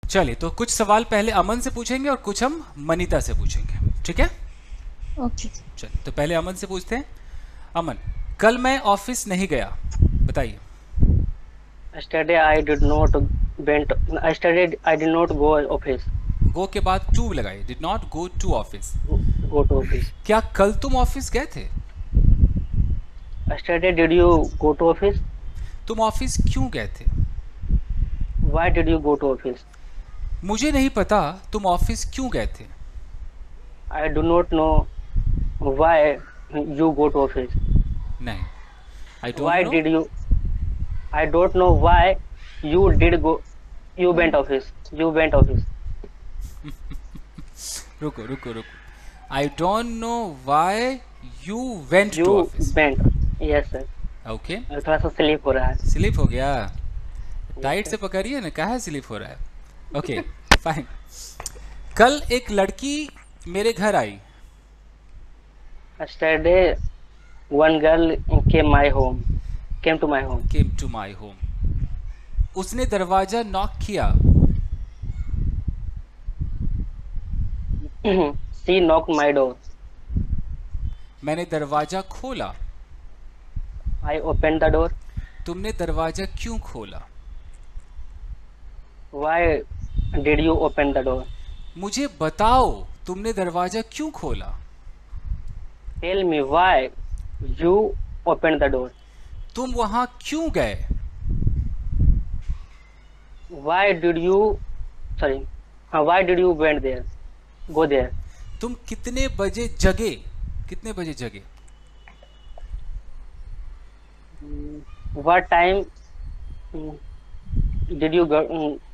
चलिए, तो कुछ सवाल पहले अमन से पूछेंगे और कुछ हम मनीता से पूछेंगे, ठीक है? ओके। चलिए, तो पहले अमन से पूछते हैं। अमन, कल मैं ऑफिस नहीं गया, बताइए। Yesterday I did not went. Yesterday I did not go office. गो के बाद टू लगाइए, did not go to office. Go to office. क्या कल तुम ऑफिस गए थे? Yesterday did you go to office? तुम ऑफिस क्यों गए थे? Why did you go to office? मुझे नहीं पता तुम ऑफिस क्यों गए थे। I do not know why you go to office. नहीं, I don't Why know. did you? I don't know why you did go. You went office. You went office. रुको रुको रुको, I don't know why you went to You office. went. Yes sir. Okay, थोड़ा सा sleep हो रहा है. Slip हो गया। टाइट Yes, से sir. पकड़िए ना, काहे स्लिप हो रहा है। Okay, fine. कल एक लड़की मेरे घर आई। Yesterday one girl came my home. Came to my home. Came to my home. उसने दरवाजा नॉक किया। She knocked my door. मैंने दरवाजा खोला। I opened the door. तुमने दरवाजा क्यों खोला? Why did you open the door? मुझे बताओ, तुमने दरवाजा क्यों खोला? Tell me why you opened the door. तुम वहां क्यों गए? Why did you, sorry, why did you went there? Go there. तुम कितने बजे जगे? कितने बजे जगे? What time did you go?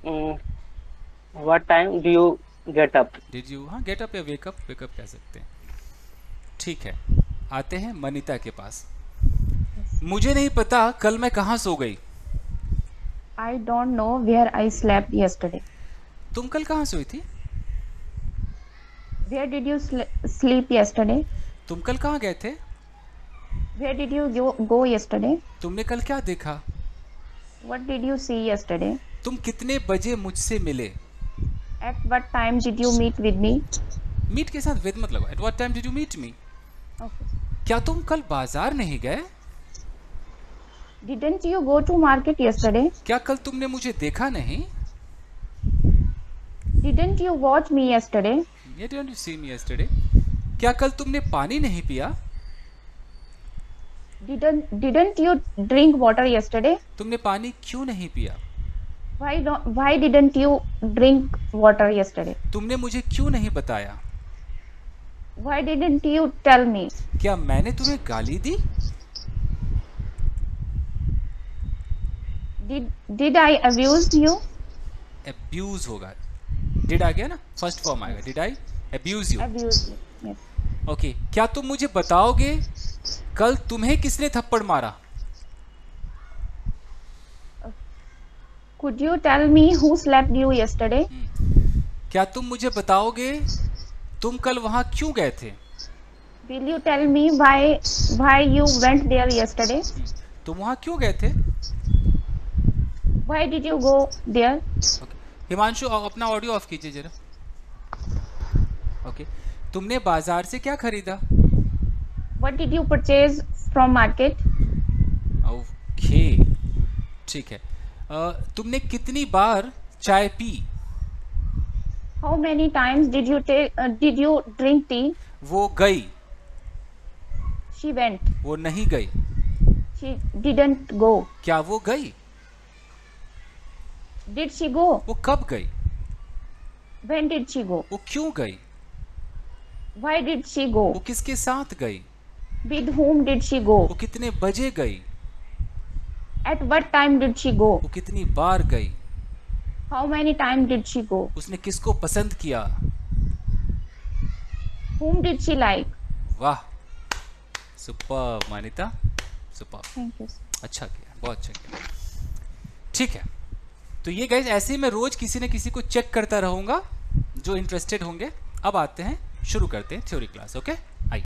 What time do you get up? Did you, हाँ, गेट अप या वेकअप, वेकअप कह सकते हैं। ठीक है, आते हैं मनीता के पास। मुझे नहीं पता कल मैं कहाँ सो गई। I don't know where I slept yesterday. तुम कल कहाँ सोई थी? Where did you sleep yesterday? तुम कल कहाँ गए थे? Where did you go yesterday? तुमने कल क्या देखा? What did you see yesterday? तुम कितने बजे मुझसे मिले? At what time did you meet with me? Meet के साथ विद मत लगाओ। At what time did you meet me? Okay. क्या तुम कल बाजार नहीं गए? Didn't you go to market yesterday? क्या कल तुमने मुझे देखा नहीं? Didn't you watch me yesterday? Didn't you see me yesterday? क्या कल तुमने पानी नहीं पिया? Didn't you drink water yesterday? तुमने पानी क्यों नहीं पिया? Why didn't you drink water yesterday? तुमने मुझे क्यों नहीं बताया? Why didn't you tell me? क्या मैंने तुम्हें गाली दी? Did I abuse you? Abuse होगा। डिड आ गया ना, फर्स्ट फॉर्म आएगा। Did I abuse you? Abuse you. Yes. Okay, क्या तुम मुझे बताओगे कल तुम्हें किसने थप्पड़ मारा? Could you tell me who slapped you yesterday? क्या तुम मुझे बताओगे तुम कल वहां क्यों गए थे? Will you tell me why you went there yesterday? तुम वहां क्यों गए थे? Why did you go there? Okay, Himanshu अपना ऑडियो ऑफ कीजिए जरा। ओके, तुमने बाजार से क्या खरीदा? What did you purchase from market? Okay, ठीक है। तुमने कितनी बार चाय पी? How many times did you drink tea? वो गई, She went. वो नहीं गई। She didn't go. क्या वो गई? Did she go? वो कब गई? When did she go? वो क्यों गई? Why did she go? वो किसके साथ गई? With whom did she go? वो कितने बजे गई? At what time did she go? वो कितनी बार गई? How many times did she go? उसने किसको पसंद किया? Whom did she like? वाह, super Manita, super. Thank you. अच्छा किया, बहुत अच्छा किया। ठीक है, तो ये गाइस ऐसे ही मैं रोज किसी न किसी को चेक करता रहूंगा जो इंटरेस्टेड होंगे। अब आते हैं, शुरू करते हैं थ्योरी क्लास। ओके।